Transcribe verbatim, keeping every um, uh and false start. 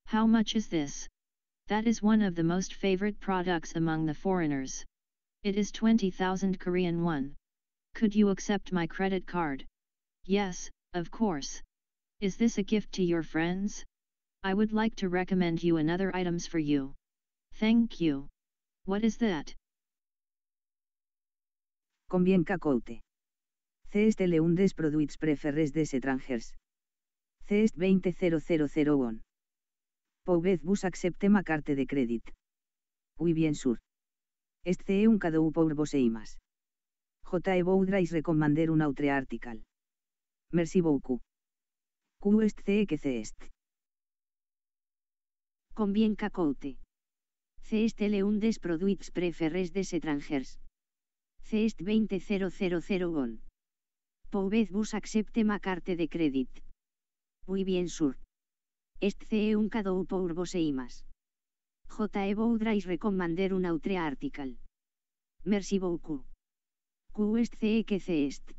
How much is this? That is one of the most favorite products among the foreigners. It is twenty thousand Korean won. Could you accept my credit card? Yes, of course. Is this a gift to your friends? I would like to recommend you another items for you. Thank you. What is that? Combien cacote. C est l'un des produits préférés des étrangers. C est vingt mille won. Pouvez-vous accepter ma carte de crédit? Oui bien sûr. Est un cadeau pour vos aimas. Je voudrais recommander un autre article. Merci beaucoup. Q est ce que c'est est? Combien cacote. C est l'un des produits préférés des étrangers. C est vingt mille won. Pouvez-vous accepter ma carte de crédit? Oui bien sûr. Est un cadeau pour vos aimas. Je voudrais recommander un autre article. Merci beaucoup. Q est ce que c'est est?